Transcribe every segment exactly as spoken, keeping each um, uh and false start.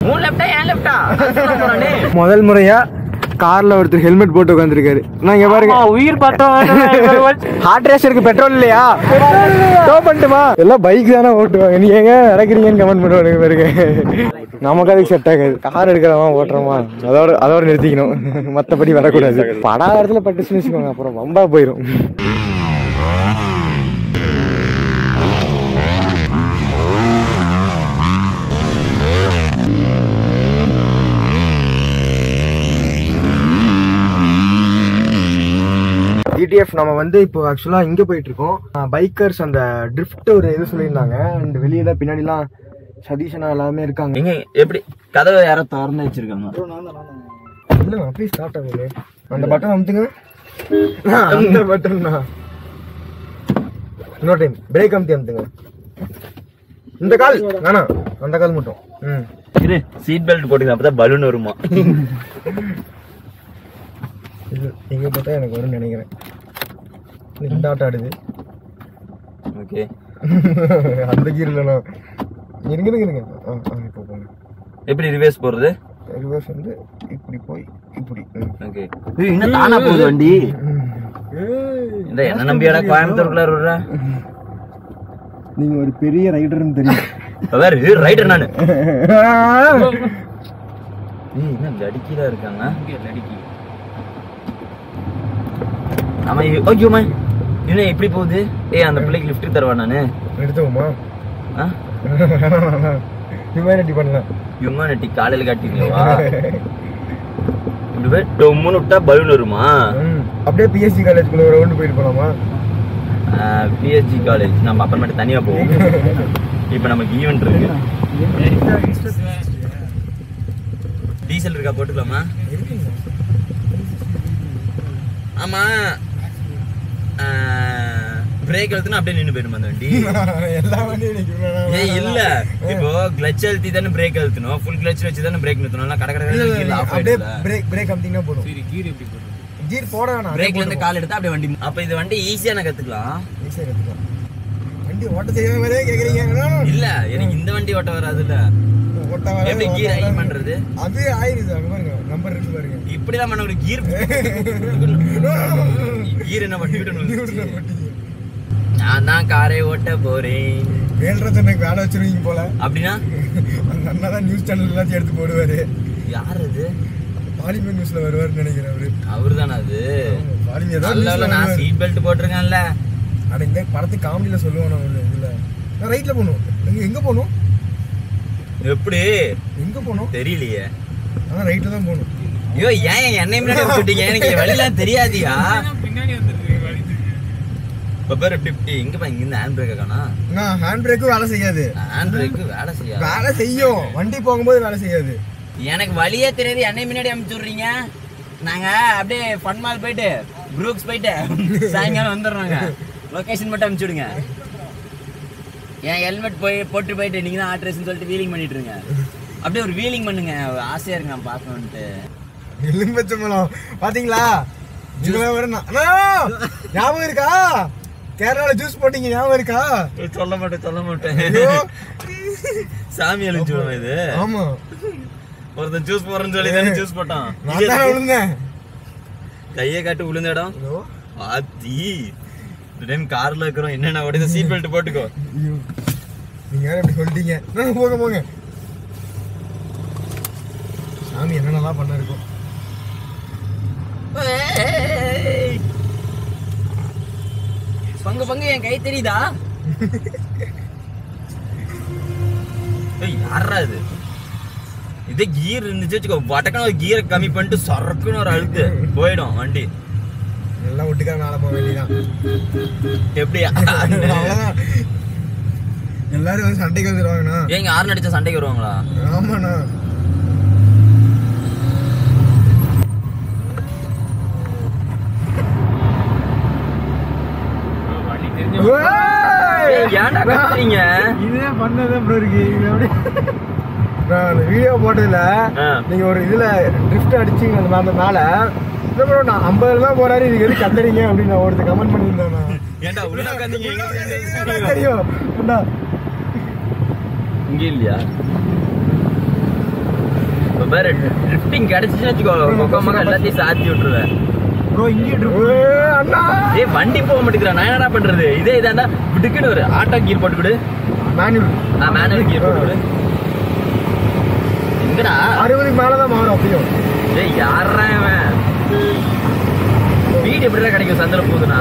மூணு லெஃப்டா ஏன் லெஃப்டா முதல் முறையா கார்ல ஒருத்தர் ஹெல்மெட் போட்டு உட்காந்துருக்காரு. நான் இங்க பாருங்க உயிர் பார்த்தோம். ஹார்ட் ரேஷருக்கு பெட்ரோல் இல்லையா? டோ பண்ணட்டுமா? எல்லாம் பைக் தானே ஓட்டுவாங்க. நீ எங்க நடக்கிறீங்கன்னு கமெண்ட் பண்ணுவாங்க பாருங்க. நமக்கு அதுக்கு செட் ஆகாது. கார் எடுக்கிறவா ஓட்டுறோமா அதோட அதோட நிறுத்திக்கணும். மற்றபடி வரக்கூடாது. படா இடத்துல பட்டுச்சுன்னு வச்சுக்கோங்க, அப்புறம் வம்பா போயிடும். இடிஎஃப் நம்ம வந்து இப்போ ஆக்சுவலா இங்க போயிட்டு இருக்கோம். பைக்கர்ஸ் அந்த ட்ரிஃப்ட் ஒரு இது சொல்லியிருந்தாங்க. அண்ட் வெளியில பின்னாடிலாம் சதீஷனா எல்லாமே இருக்காங்க. நீங்க எப்படி கதவை யாரோ திறந்து வச்சிருக்காங்க? இல்ல அப்படியே ஸ்டார்ட் ஆகுது. அந்த பட்டன் அமுத்துங்க. அந்த பட்டன் தான். இன்னொரு டைம் பிரேக் அமுத்தி அமுத்துங்க. இந்த கால் வேணா, அந்த கால் மட்டும். ம் இரு, சீட் பெல்ட் போட்டுங்க, அப்பதான் பலூன் வருமா? இது எங்க பார்த்தா எனக்கு வரும்னு நினைக்கிறேன். இந்த ஆட்டம் ஆடுது. ஓகே, அந்த கீர்ல நான் இருங்க இருங்க. இப்போ போங்க. எப்படி ரிவர்ஸ் போறது? ரிவர்ஸ் வந்து இப்படி போய் இப்படி. ஓகே. ஏய், இன்னும் தானா போகுது வண்டி? இந்த என்ன நம்பியாடா கோயம்புத்தூர்க்குள்ள வர்றா? நீங்க ஒரு பெரிய ரைடர்னு தெரியும். வேற ரைடர் நானு. ஏய், என்ன லடிக்கில இருக்காங்க? இங்க லடிக்கி. ஆமா. ஓகே மா, என்ன எப்படி போகுது? ஏய், அந்த பிள்ளைக்கு லிஃப்ட் தரவா நானு? எடுத்துவோமா? ஆ, ஹியூமனிட்டி பண்ணலாம். ஹியூமனிட்டி காலையில காட்டிங்களா? இப்படி போய் டொம்முன்னு விட்டா பலூன் வருமா? அப்படியே பிஎஸ்சி காலேஜ்க்குள்ள ஒரு ரவுண்ட் போயிட்டு போலாமா? பிஎஸ்சி காலேஜ் நம்ம அப்புறமேட்டு தனியா போவோம். இப்ப நமக்கு ஈவென்ட் இருக்கு. டீசல் இருக்கா? போட்டுக்கலாமா? ஆமா, பிரேக் அழுத்தினா அப்படியே நின்று போயிடும் அந்த வண்டி. எல்லா வண்டியும் ஏய் இல்ல, இப்போ கிளட்ச் அழுத்தி தானே பிரேக் அழுத்தணும், ஃபுல் கிளட்ச் வச்சு தானே பிரேக் நிறுத்தணும். கடை கடை அப்படியே பிரேக் பிரேக் அமுத்தினா போதும். சரி, கீர் எப்படி போடுறது? கீர் போட வேணாம், பிரேக்ல இருந்து கால் எடுத்தா அப்படியே வண்டி. அப்ப இந்த வண்டி ஈஸியா நான் கத்துக்கலாம். ஈஸியா கத்துக்கலாம். வண்டி ஓட்ட தெரியாத மாதிரியே கேக்குறீங்க. இல்ல, எனக்கு இந்த வண்டி ஓட்ட வராதுல்ல. ஓட்ட வராது. எப்படி கீர் ஆயி பண்றது? அது ஆயிருது. அங்க பாருங்க, நம்பர் இருக்கு பாருங்க. இப்படி தான் பண்ண ஒரு கீர். கீர் என்ன பண்ணி நான் தான் காரை ஓட்ட போறேன். வேல்ரத்தனுக்கு வேலை வச்சிருவீங்க போல. அப்படின்னா அந்த அண்ணா தான் நியூஸ் சேனல் எல்லாத்தையும் எடுத்து போடுவாரு. யார் அது? பாலிமர் நியூஸ்ல வருவாருன்னு நினைக்கிறேன். அவரு அவரு தானே அது? பாலிமர். நான் சீட் பெல்ட் போட்டிருக்கேன்ல. அட இந்த படத்துக்கு காமெடியில சொல்லுவோம். நான் ஒரு இதுல நான் ரைட்ல போகணும். எங்க எங்க போகணும்? எப்படி எங்க போகணும் தெரியலையே. ஆனா ரைட்ல தான் போகணும். ஐயோ, ஏன் என்னை முன்னாடி விட்டுட்டீங்க? எனக்கு வழியெல்லாம் தெரியாதியா? பின்னாடி வந்துருக்கு வழி. இப்ப பேர் எப்படி இப்படி இங்க பா, இங்க இந்த ஹேண்ட் பிரேக் காணா? நான் ஹேண்ட் பிரேக்கும் வேலை செய்யாது. ஹேண்ட் பிரேக் வேலை செய்யாது. வேலை செய்யும், வண்டி போகும்போது வேலை செய்யாது. எனக்கு வழியே தெரியாது, என்னை முன்னாடி அனுப்பிச்சு விடுறீங்க. நாங்க அப்படியே ஃபன் மால் போயிட்டு குரூப்ஸ் போயிட்டு சாயங்காலம் வந்துடுறாங்க. லொகேஷன் மட்டும் அனுப்பிச்சு விடுங்க. என் ஹெல்மெட் போய் போட்டு போயிட்டு நீங்க தான் ஆட்ரேஸ்ன்னு சொல்லிட்டு வீலிங் பண்ணிட்டு இருங்க. அப்படியே ஒரு வீலிங் பண்ணுங்க, ஆசையா இருக்கு நான் பார்க்கணும்ட்டு. எலும்பச்சம்பழம் பாத்தீங்களா? ஞாபகம் இருக்கா? கேரளால ஜூஸ் போட்டீங்க, ஞாபகம் இருக்கா? சொல்ல மாட்டேன் சொல்ல மாட்டேன். சாமி அழிச்சுடுவோம் இது. ஆமா, ஒருத்தன் ஜூஸ் போறேன்னு சொல்லி தானே ஜூஸ் போட்டான். விழுந்தேன், கையை காட்டு விழுந்த இடம். ஆத்தி டைம் கார்ல இருக்கிறோம். என்னன்னா உடைய சீட் பெல்ட் போட்டுக்கோ. நீங்க யாரும் இப்படி சொல்லிட்டீங்க. போங்க போங்க. சாமி என்னென்னலாம் பண்ண இருக்கும். பங்கு பங்கு என் கை தெரியுதா? யாரா இது? இதே கீர் இருந்துச்சு வச்சுக்கோ, வடக்கன ஒரு கீரை கம்மி பண்ணிட்டு சரக்குன்னு ஒரு அழுத்து போயிடும் வண்டி. எல்லாம் ஒட்டுக்கார நாள போக வேண்டியதான். எப்படி அவ்வளவுதான். எல்லாரும் வந்து சண்டைக்கு வந்துருவாங்கண்ணா. ஏங்க ஆறு அடிச்சா சண்டைக்கு வருவாங்களா? ஆமாண்ணா. இதே பண்ணதான் ப்ரோ இருக்கு. நான் அந்த வீடியோ போட்டதுல நீங்க ஒரு இதுல ட்ரிஃப்ட் அடிச்சீங்க அந்த அந்த மேல. இல்ல ப்ரோ, நான் ஐம்பதுல தான் போறாரு, இதுக்கு எது கத்துறீங்க அப்படின்னு நான் ஒருத்தர் கமெண்ட் பண்ணியிருந்தேன். ஏன்டா உள்ள உட்கார்ந்தீங்க? தெரியும் இங்க இல்லையா? பாரு ட்ரிஃப்டிங் கிடைச்சிச்சுன்னு வச்சுக்கோ கொக்கமாக எல்லாத்தையும் சாத்தி விட்டுருவேன் ப்ரோ இங்கே அண்ணா ஏய் வண்டி போக மாட்டேங்கிறா நான் என்னடா பண்றது இதே இதாண்டா விட்டுக்குன்னு ஒரு ஆட்டோ கீர் போட்டு கொடு மேனுவல் ஆ மேனுவல் கீர் போட்டு கொடு எங்கடா அறுபதுக்கு மேலதான் மாறும் அப்பயும் ஏய் யாரா இவன் வீடு எப்படிடா கிடைக்கும் சந்திர போகுதுண்ணா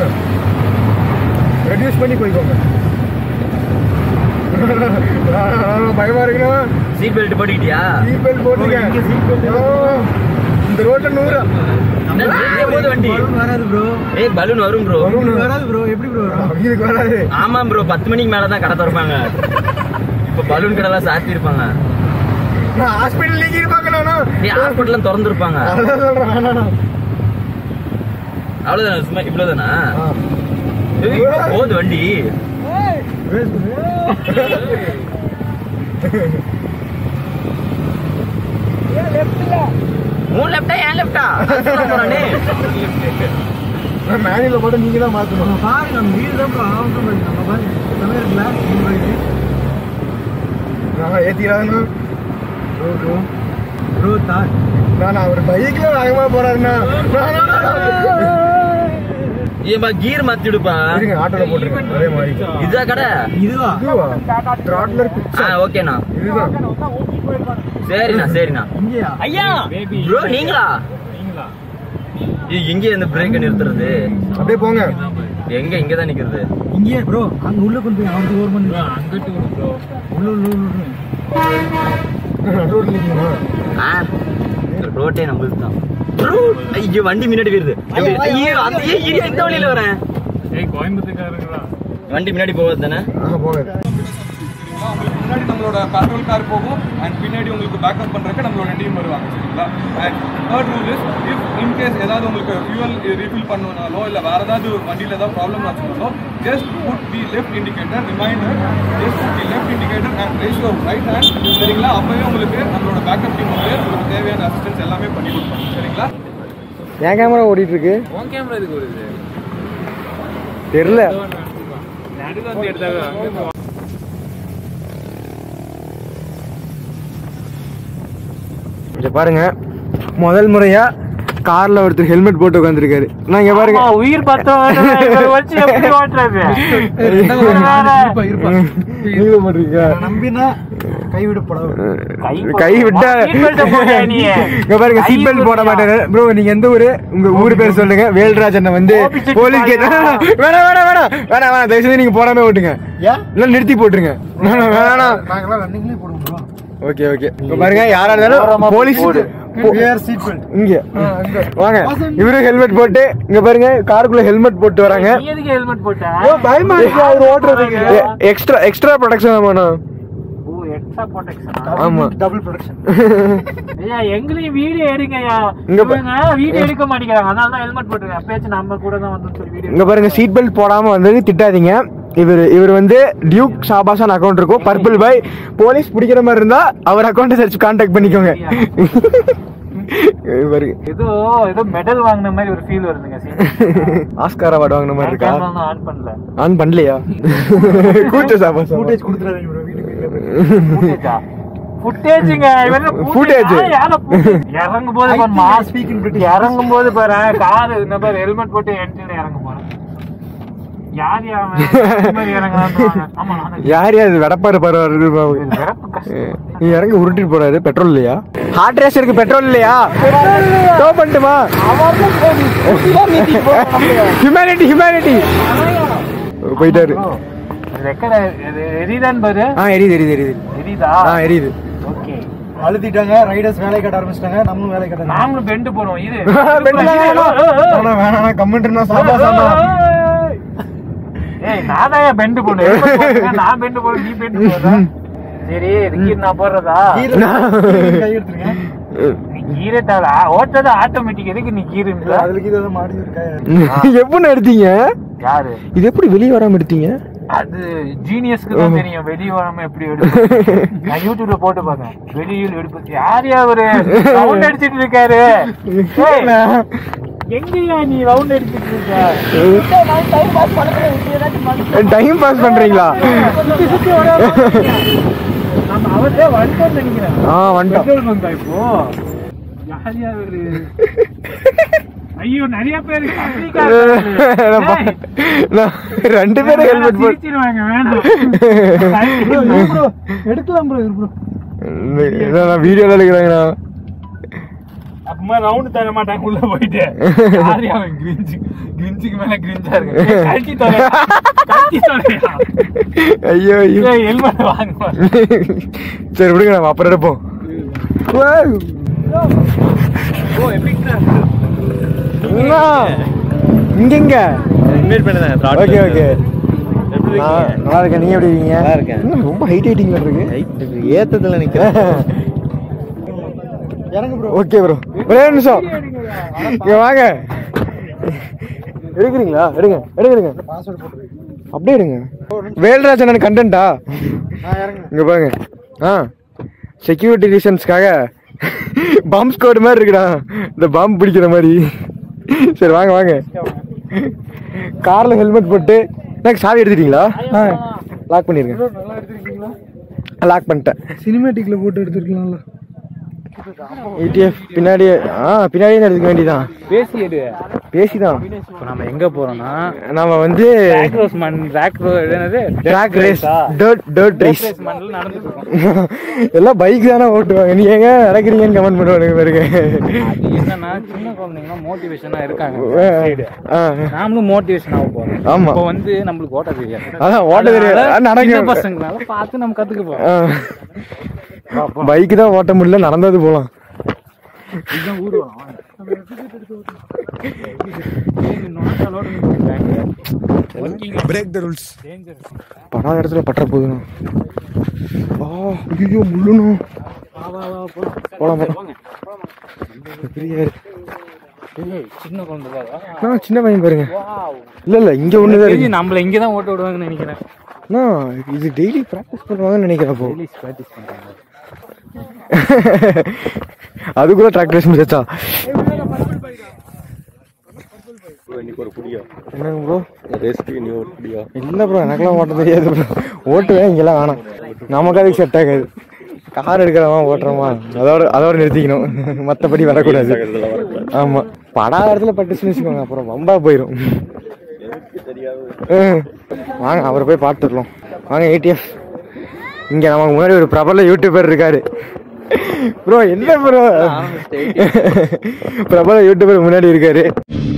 ரெடியூஸ் பண்ணி போய்க்கோங்க பயமா இருக்குண்ணா சீட் பெல்ட் போட்டுக்கிட்டியா சீட் பெல்ட் போட்டுருக்கேன் இந்த ரோட்ல நூறு போது வண்டி வராது ப்ரோ ஏய் பலூன் வரும் ப்ரோ வராது ப்ரோ எப்படி ப்ரோ இதுக்கு வராது ஆமா ப்ரோ பத்து மணிக்கு மேலதான் கடை திறப்பாங்க இப்ப பலூன் கடை எல்லாம் சாத்தி இருப்பாங்க நான் ஹாஸ்பிடல் நீங்க இருப்பாங்கண்ணா நீ ஹாஸ்பிடல்ல திறந்து இருப்பாங்க அதான் சொல்றேன் வேணாண்ணா அவ்வளவுதானா சும்மா இவ்வளவுதானா போகுது வண்டி மூணு லெப்டா ஏன் லெப்டா மேனுவல போட்டு நீங்க தான் மாத்தணும் பாருங்க நம்ம வீடு தான் நம்ம ஏத்திக்கிறாங்கண்ணா நான் அவர் பைக்ல வேகமா போறாருண்ணா ஏன்பா கீர் மாத்தி விடுப்பா இருங்க ஆட்டோல போட்டுருக்கேன் அதே மாதிரி இதா கடை இதுவா இதுவா த்ராட்லர் ஆ ஓகேண்ணா இதுதான் சரிண்ணா சரிண்ணா ஐயா ப்ரோ நீங்களா எங்க இந்த பிரேக் நிறுத்துறது அப்படியே போங்க எங்க இங்க தான் நிக்கிறது இங்கே ப்ரோ அங்க உள்ள கொண்டு போய் அவருக்கு ஓவர் பண்ணி அங்கிட்டு ப்ரோ உள்ள உள்ள உள்ள ரோட்ல நிக்கணுமா ஆ ரோட்டே நம்மளுக்கு தான் ஐயோ வண்டி முன்னாடி வருது ஐயோ அந்த ஏரியா இந்த வழியில வரேன் ஏய் கோயம்புத்தூர்காரங்களா வண்டி முன்னாடி போகுது தானே போகுது முன்னாடி நம்மளோட பேட்ரோல் கார் போகும் அண்ட் பின்னாடி உங்களுக்கு பேக்கப் பண்றதுக்கு நம்மளோட டீம் வருவாங்க சரிங்களா and third rule is if in case ஏதாவது உங்களுக்கு ஃபியூவல் ரீஃபில் பண்ணணும்னாலோ இல்லை வேற ஏதாவது வண்டியில் ஏதாவது ப்ராப்ளம் ஆச்சுனாலோ just put the left indicator reminder just put the left indicator and raise your right hand சரிங்களா அப்பவே உங்களுக்கு நம்மளோட பேக்கப் டீம் வந்து உங்களுக்கு தேவையான அசிஸ்டன்ஸ் எல்லாமே பண்ணி கொடுப்பாங்க சரிங்களா என் கேமரா ஓடிட்டு இருக்கு உன் கேமரா எதுக்கு வருது தெரியல நடுவில் வந்து எடுத்தாங்க இங்க பாருங்க முதல் முறையா கார்ல ஒருத்தர் ஹெல்மெட் போட்டு உட்காந்துருக்காரு நான் இங்க பாருங்க உயிர் பத்தம் நம்பினா கை விட்டா இங்க பாருங்க சீட் பெல்ட் போட மாட்டாரு ப்ரோ நீங்க எந்த ஊரு உங்க ஊரு பேர் சொல்லுங்க வேல்ராஜ் வந்து போலீஸ் கேட்டா வேணா வேணா வேணா வேணா வேணா தயவுசெய்து நீங்க போடாம விட்டுங்க இல்ல நிறுத்தி போட்டுருங்க வேணாம் ஓகே ஓகே இப்ப பாருங்க யாரா இருந்தாலும் போலீஸ் இங்க வாங்க இவரு ஹெல்மெட் போட்டு இங்க பாருங்க காருக்குள்ள ஹெல்மெட் போட்டு வராங்க எதுக்கு ஹெல்மெட் போட்டா பயமா இருக்கு அவர் ஓட்டுறதுக்கு எக்ஸ்ட்ரா எக்ஸ்ட்ரா ப்ரொடெக்ஷன் வேணும் ஓ எக்ஸ்ட்ரா ப்ரொடெக்ஷன் ஆமா டபுள் ப்ரொடெக்ஷன் ஐயா எங்களையும் வீடியோ எடுங்கயா இங்க இவங்க வீடியோ எடுக்க மாட்டேங்கிறாங்க அதனால தான் ஹெல்மெட் போட்டுருங்க அப்பேச்சு நம்ம கூட தான் வந்து சொல்லி வீடியோ இங்க பாருங்க சீட் பெல்ட் போடாம வந்தது திட்டாதீங்க இவர் இவர் வந்து டியூக் ஷாபாசான் அக்கௌண்ட் இருக்கும் பர்பிள் பாய் போலீஸ் பிடிக்கிற மாதிரி இருந்தா அவர் அக்கௌண்ட்டை சர்ச் கான்டாக்ட் பண்ணிக்கோங்க ஏதோ ஏதோ மெடல் வாங்குன மாதிரி ஒரு ஃபீல் வருதுங்க ஆஸ்கார் அவார்ட் வாங்குன மாதிரி இருக்கா ஆன் பண்ணல ஆன் பண்ணலையா கூச்ச ஷாபாசான் ஃபுட்டேஜ் கொடுத்துறாதீங்க ப்ரோ வீட்டுக்கு ஃபுட்டேஜ்ங்க இவங்க ஃபுட்டேஜ் இறங்கும் போது பாரு மாஸ் ஸ்பீக்கிங் இறங்கும் போது பாரு கார் இந்த மாதிரி ஹெல்மெட் போட்டு என்ட்ரில இறங்க போறேன் யார் யார் யார் வெடப்பாரு பரவாரு நீ இறங்க உருட்டிட்டு போறாரு பெட்ரோல் இல்லையா ஹார்ட் ரேசருக்கு பெட்ரோல் இல்லையா டோ பண்ணட்டுமா ஹியூமனிட்டி ஹியூமனிட்டி போயிட்டாரு எரியுதான் பாரு ஆ எரியுது எரியுது எரியுது எரியுதா ஆ எரியுது ஓகே அழுத்திட்டாங்க ரைடர்ஸ் வேலை கட்ட ஆரம்பிச்சிட்டாங்க நம்மளும் வேலை கட்ட நாங்களும் பெண்டு போறோம் இது வேணாம் கமெண்ட்னா சாபா சாபா ஏய் நானே பெண்டு போறேன் நான் பெண்டு போறேன் நீ பெண்டு போறா சரி கீர் நான் போடுறதா கை எடுத்துருங்க நீ கீரை தாளா ஓட்டது ஆட்டோமேட்டிக் எதுக்கு நீ கீர் அதுக்கு இத மாடி இருக்கா எப்பன்னு எடுத்தீங்க யாரு இது எப்படி வெளிய வராம எடுத்தீங்க அது ஜீனியஸ்க்கு தான் தெரியும் வெளிய வராம எப்படி எடுப்பு நான் யூடியூப்ல போட்டு பார்த்தேன் வெளியில எடுப்பு யாரையா ஒரு ரவுண்ட் அடிச்சிட்டு இருக்காரு எங்கயா நீ ரவுண்ட் அடிச்சிட்டு இருக்க டைம் பாஸ் பண்றேன் டைம் பாஸ் பண்றீங்களா நான் அவர்தான் வந்துட்டோம்னு நினைக்கிறேன். ஆ வந்துட்டோம். பெட்ரோல் பங்கா இப்போ யார் யாரு? ஐயோ நிறைய பேர் ரெண்டு பேரும் ஹெல்மெட் போட்டு சிரிச்சிருவாங்க. வேணாம் எடுக்கலாம் ப்ரோ. வீடியோல எடுக்கிறாங்கண்ணா. அப்பமா ரவுண்ட் தர மாட்டாங்க உள்ள போயிட்டு. யாரு அவன் கிரிஞ்சி கிரிஞ்சிக்கு மேல கிரிஞ்சா இருக்கு. கழட்டி தர கழட்டி தரயா. ஐயோ ஐயோ ஹெல்மெட் வாங்க. சரி விடுங்க நம்ம அப்புறம் எடுப்போம். ஓ எபிக்டா இங்க இங்க இன்வைட் பண்ணுங்க. ஓகே ஓகே நல்லா இருக்கேன். நீங்க எப்படி இருக்கீங்க? நல்லா இருக்கேன். ரொம்ப ஹைட் ஹைட்டிங்ல இருக்கு. ஏத்தத்துல நிக்கிறேன். ஓகே ப்ரோ ஒரே நிமிஷம் இங்க வாங்க. எடுக்கிறீங்களா? எடுங்க எடுங்க அப்படியே எடுங்க. வேல்ராஜன் கண்டென்ட்டா இங்க பாருங்க. ஆ செக்யூரிட்டி ரீசன்ஸ்க்காக பம்ப் ஸ்குவாட் மாதிரி இருக்குடா. இந்த பம்ப் பிடிக்கிற மாதிரி. சரி வாங்க வாங்க. கார்ல ஹெல்மெட் போட்டு எனக்கு சாவி எடுத்துட்டீங்களா? லாக் பண்ணிருங்க. லாக் பண்ணிட்டேன். சினிமேட்டிக்ல போட்டு எடுத்துருக்கலாம்ல. ஏடிஎஃப் பின்னாடி ஆ பின்னாடியே எடுத்துக்க வேண்டியதான். பேசி எடு. பேசிதான். இப்போ நம்ம எங்க போறோம்னா நாம வந்து ராக்ரோஸ் மண் ராக்ரோ என்னது track race dirt dirt race மண்ணில் நடந்துட்டு இருக்கோம். எல்லாம் பைக் தானே ஓட்டுவாங்க. நீ எங்க நடக்கிறீங்கன்னு கமெண்ட் பண்ணுவாங்க பாருங்க. அது என்னன்னா சின்ன குழந்தைங்கலாம் மோட்டிவேஷனா இருக்காங்க. நாமளும் மோட்டிவேஷன் ஆக போறோம். ஆமா இப்போ வந்து நம்மளுக்கு ஓட்ட தெரியாது. அதான் ஓட்ட தெரியாது. நடக்க பசங்களால பார்த்து நம்ம கத்துக்க போறோம். பைக் தான் ஓட்ட முடியல. நடந்தது போலாம். இதுதான் ஊர் வரும். Break the rules. படாத இடத்துல பற்ற போகுதுண்ணா. ஆ ஐயோ முள்ளுணும். போலாம் பெரிய சின்ன குழந்தை நான் சின்ன பையன் பாருங்க. இல்ல இல்ல இங்க ஒண்ணுதான் இருக்கு. நம்மள இங்கதான் ஓட்ட விடுவாங்கன்னு நினைக்கிறேன். இது டெய்லி பிராக்டிஸ் பண்ணுவாங்கன்னு நினைக்கிறேன். பிராக்டிஸ் பண்றாங்க. அது கூட ட்ராக் ரேஸ் முடிச்சா என்னங்க ப்ரோ? இல்ல ப்ரோ எனக்கெல்லாம் ஓட்ட தெரியாது ப்ரோ. ஓட்டுவேன் இங்கெல்லாம் வேணாம். நமக்கு அதுக்கு செட் ஆகாது. கார் எடுக்கிறவா ஓட்டுறோமா அதோட அதோட நிறுத்திக்கணும். மற்றபடி வரக்கூடாது. ஆமா படாத இடத்துல பட்டுச்சுன்னு வச்சுக்கோங்க அப்புறம் வம்பா போயிடும். வாங்க அவரை போய் பார்த்துடலாம். வாங்க ஏடிஎஃப். இங்க நமக்கு முன்னாடி ஒரு பிரபல யூடியூபர் இருக்காரு ப்ரோ. என்ன ப்ரோ பிரபல யூடியூபர் முன்னாடி இருக்காரு.